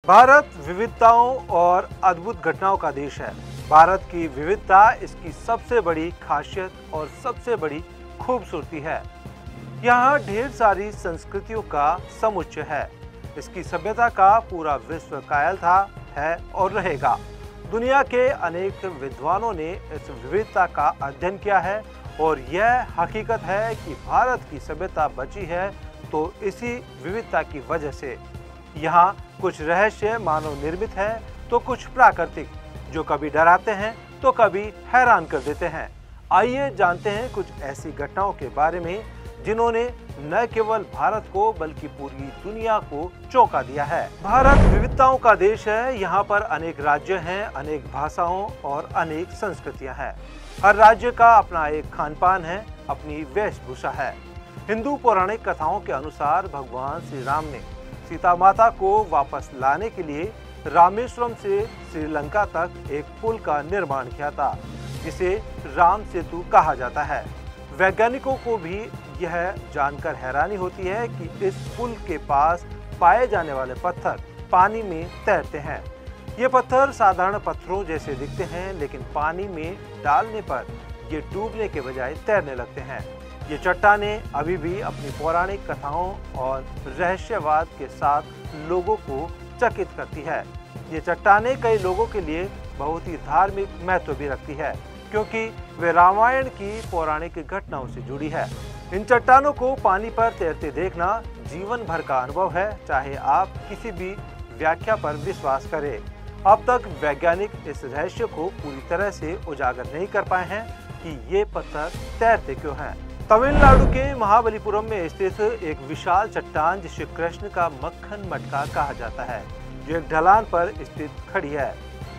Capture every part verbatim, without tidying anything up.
भारत विविधताओं और अद्भुत घटनाओं का देश है। भारत की विविधता इसकी सबसे बड़ी खासियत और सबसे बड़ी खूबसूरती है। यहाँ ढेर सारी संस्कृतियों का समुच्चय है। इसकी सभ्यता का पूरा विश्व कायल था, है और रहेगा। दुनिया के अनेक विद्वानों ने इस विविधता का अध्ययन किया है और यह हकीकत है कि भारत की सभ्यता बची है तो इसी विविधता की वजह से। यहाँ कुछ रहस्य मानव निर्मित है तो कुछ प्राकृतिक, जो कभी डराते हैं तो कभी हैरान कर देते हैं। आइए जानते हैं कुछ ऐसी घटनाओं के बारे में जिन्होंने न केवल भारत को बल्कि पूरी दुनिया को चौंका दिया है। भारत विविधताओं का देश है। यहाँ पर अनेक राज्य हैं, अनेक भाषाओं और अनेक संस्कृतियाँ हैं। हर राज्य का अपना एक खान पान है, अपनी वेशभूषा है। हिंदू पौराणिक कथाओं के अनुसार भगवान श्री राम ने सीता माता को वापस लाने के लिए रामेश्वरम से श्रीलंका तक एक पुल का निर्माण किया था, जिसे राम सेतु कहा जाता है। वैज्ञानिकों को भी यह जानकर हैरानी होती है कि इस पुल के पास पाए जाने वाले पत्थर पानी में तैरते हैं। ये पत्थर साधारण पत्थरों जैसे दिखते हैं, लेकिन पानी में डालने पर ये डूबने के बजाय तैरने लगते हैं। ये चट्टानें अभी भी अपनी पौराणिक कथाओं और रहस्यवाद के साथ लोगों को चकित करती है। ये चट्टानें कई लोगों के लिए बहुत ही धार्मिक महत्व भी रखती है, क्योंकि वे रामायण की पौराणिक घटनाओं से जुड़ी है। इन चट्टानों को पानी पर तैरते देखना जीवन भर का अनुभव है, चाहे आप किसी भी व्याख्या पर विश्वास करें। अब तक वैज्ञानिक इस रहस्य को पूरी तरह से उजागर नहीं कर पाए हैं कि ये पत्थर तैरते क्यों हैं। तमिलनाडु के महाबलीपुरम में स्थित एक विशाल चट्टान, जिसे कृष्ण का मक्खन मटका कहा जाता है, जो एक ढलान पर स्थित खड़ी है।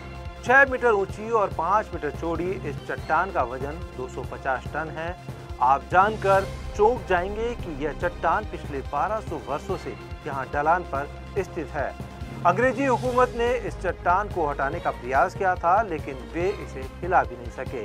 छह मीटर ऊंची और पाँच मीटर चौड़ी इस चट्टान का वजन दो सौ पचास टन है। आप जानकर चौंक जाएंगे कि यह चट्टान पिछले बारह सौ वर्षों से यहाँ ढलान पर स्थित है। अंग्रेजी हुकूमत ने इस चट्टान को हटाने का प्रयास किया था, लेकिन वे इसे हिला भी नहीं सके।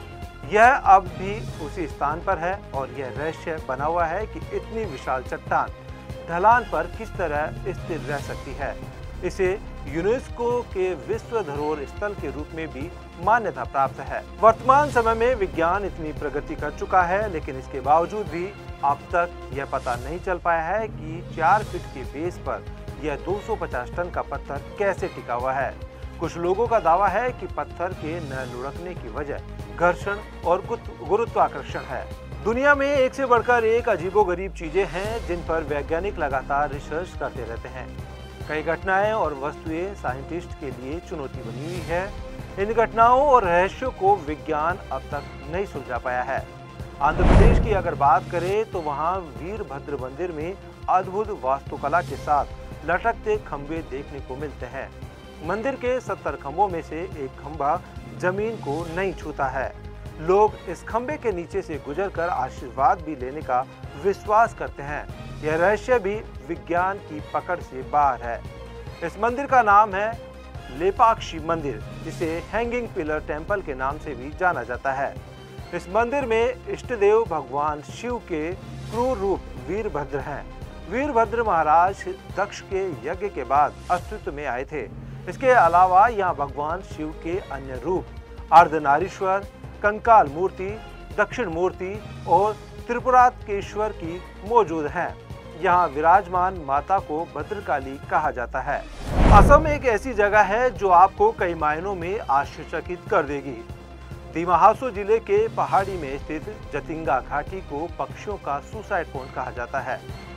यह अब भी उसी स्थान पर है और यह रहस्य बना हुआ है कि इतनी विशाल चट्टान ढलान पर किस तरह स्थिर रह सकती है। इसे यूनेस्को के विश्व धरोहर स्थल के रूप में भी मान्यता प्राप्त है। वर्तमान समय में विज्ञान इतनी प्रगति कर चुका है, लेकिन इसके बावजूद भी अब तक यह पता नहीं चल पाया है कि चार फीट के बेस पर यह दो सौ पचास टन का पत्थर कैसे टिका हुआ है। कुछ लोगों का दावा है कि पत्थर के न लुढ़कने की वजह घर्षण और गुरुत्वाकर्षण है। दुनिया में एक से बढ़कर एक अजीबोगरीब चीजें हैं जिन पर वैज्ञानिक लगातार रिसर्च करते रहते हैं। कई घटनाएं और वस्तुएं साइंटिस्ट के लिए चुनौती बनी हुई है। इन घटनाओं और रहस्यों को विज्ञान अब तक नहीं सुलझा पाया है। आंध्र प्रदेश की अगर बात करें तो वहां वीरभद्र मंदिर में अद्भुत वास्तुकला के साथ लटकते खंभे देखने को मिलते हैं। मंदिर के सत्तर खंभों में से एक खंभा जमीन को नहीं छूता है। लोग इस खंभे के नीचे से गुजरकर आशीर्वाद भी लेने का विश्वास करते हैं। यह रहस्य भी विज्ञान की पकड़ से बाहर है। इस मंदिर का नाम है लेपाक्षी मंदिर, जिसे हैंगिंग पिलर टेम्पल के नाम से भी जाना जाता है। इस मंदिर में इष्ट देव भगवान शिव के क्रूर रूप वीरभद्र हैं। वीरभद्र महाराज दक्ष के यज्ञ के बाद अस्तित्व में आए थे। इसके अलावा यहाँ भगवान शिव के अन्य रूप अर्धनारीश्वर, कंकाल मूर्ति, दक्षिण मूर्ति और त्रिपुराकेश्वर की मौजूद हैं। यहाँ विराजमान माता को भद्रकाली कहा जाता है। असम एक ऐसी जगह है जो आपको कई मायनों में आश्चर्यचकित कर देगी। दीमा हासो जिले के पहाड़ी में स्थित जतिंगा घाटी को पक्षियों का सुसाइड पॉइंट कहा जाता है।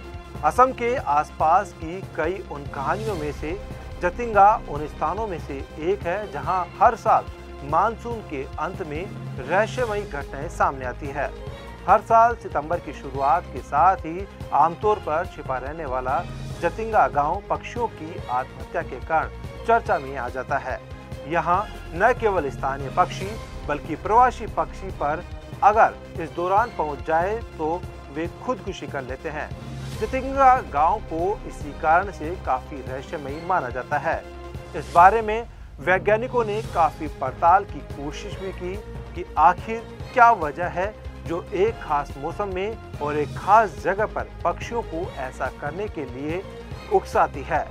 असम के आसपास की कई उन कहानियों में से जतिंगा उन स्थानों में से एक है जहां हर साल मानसून के अंत में रहस्यमयी घटनाएं सामने आती है। हर साल सितंबर की शुरुआत के साथ ही आमतौर पर छिपा रहने वाला जतिंगा गांव पक्षियों की आत्महत्या के कारण चर्चा में आ जाता है। यहाँ न केवल स्थानीय पक्षी बल्कि प्रवासी पक्षी पर अगर इस दौरान पहुंच जाए तो वे खुदकुशी कर लेते हैं। जतिंगा गांव को इसी कारण से काफी रहस्यमयी माना जाता है। इस बारे में वैज्ञानिकों ने काफी पड़ताल की कोशिश भी की कि आखिर क्या वजह है जो एक खास मौसम में और एक खास जगह पर पक्षियों को ऐसा करने के लिए उकसाती है।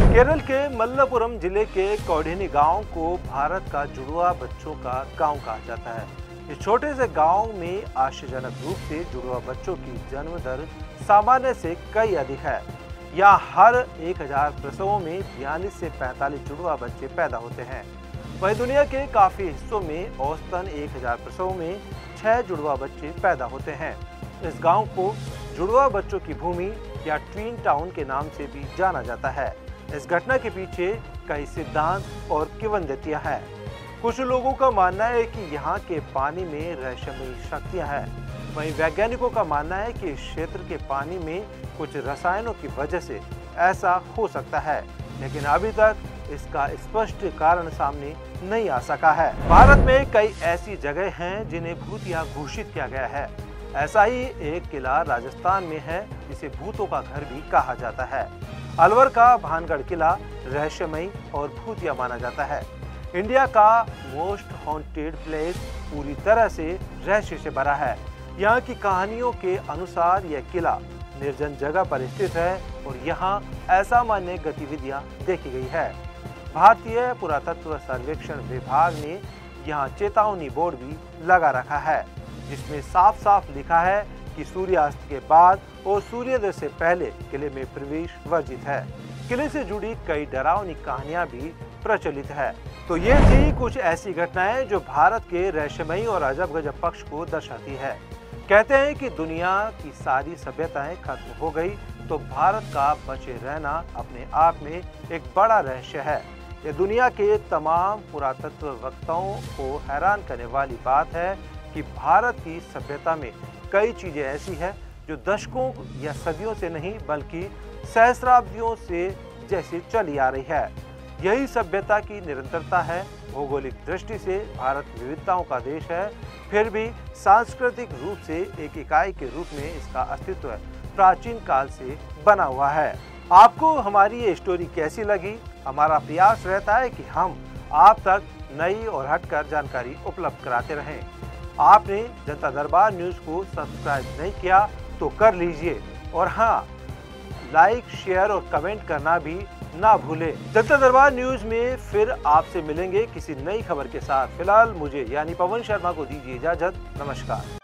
केरल के मल्लपुरम जिले के कौडिनी गांव को भारत का जुड़वा बच्चों का गांव कहा जाता है। इस छोटे से गांव में आश्चर्यजनक रूप से जुड़वा बच्चों की जन्म दर सामान्य से कई अधिक है। यहाँ हर एक हजार प्रसवों में बयालीस से पैंतालीस जुड़वा बच्चे पैदा होते हैं। वहीं दुनिया के काफी हिस्सों में औसतन एक हजार प्रसवों में छह जुड़वा बच्चे पैदा होते हैं। इस गांव को जुड़वा बच्चों की भूमि या ट्विन टाउन के नाम से भी जाना जाता है। इस घटना के पीछे कई सिद्धांत और किंवदंतियां हैं। कुछ लोगों का मानना है कि यहाँ के पानी में रहस्यमयी शक्तियां हैं। वहीं वैज्ञानिकों का मानना है कि इस क्षेत्र के पानी में कुछ रसायनों की वजह से ऐसा हो सकता है, लेकिन अभी तक इसका स्पष्ट कारण सामने नहीं आ सका है। भारत में कई ऐसी जगह हैं जिन्हें भूतिया घोषित किया गया है। ऐसा ही एक किला राजस्थान में है जिसे भूतों का घर भी कहा जाता है। अलवर का भानगढ़ किला रहस्यमयी और भूतिया माना जाता है। इंडिया का मोस्ट हॉन्टेड प्लेस पूरी तरह से रहस्य से भरा है। यहाँ की कहानियों के अनुसार यह किला निर्जन जगह पर स्थित है और यहाँ असामान्य गतिविधियाँ देखी गई है। भारतीय पुरातत्व सर्वेक्षण विभाग ने यहाँ चेतावनी बोर्ड भी लगा रखा है, जिसमें साफ साफ लिखा है कि सूर्यास्त के बाद और सूर्योदय से पहले किले में प्रवेश वर्जित है। किले से जुड़ी कई डरावनी कहानियां भी प्रचलित है। तो ये थी कुछ ऐसी घटनाएं जो भारत के रहस्यमयी और अजब गजब पक्ष को दर्शाती है। कहते हैं कि दुनिया की सारी सभ्यताएं खत्म हो गई तो भारत का बचे रहना अपने आप में एक बड़ा रहस्य है। ये दुनिया के तमाम पुरातत्व वक्ताओं को हैरान करने वाली बात है कि भारत की सभ्यता में कई चीजें ऐसी हैं जो दशकों या सदियों से नहीं बल्कि सहस्राब्दियों से जैसे चली आ रही है। यही सभ्यता की निरंतरता है। भौगोलिक दृष्टि से भारत विविधताओं का देश है, फिर भी सांस्कृतिक रूप से एक इकाई के रूप में इसका अस्तित्व प्राचीन काल से बना हुआ है। आपको हमारी ये स्टोरी कैसी लगी? हमारा प्रयास रहता है कि हम आप तक नई और हटकर जानकारी उपलब्ध कराते रहें। आपने जनता दरबार न्यूज़ को सब्सक्राइब नहीं किया तो कर लीजिए, और हाँ, लाइक, शेयर और कमेंट करना भी ना भूलें। जनता दरबार न्यूज़ में फिर आपसे मिलेंगे किसी नई खबर के साथ। फिलहाल मुझे यानी पवन शर्मा को दीजिए इजाजत। नमस्कार।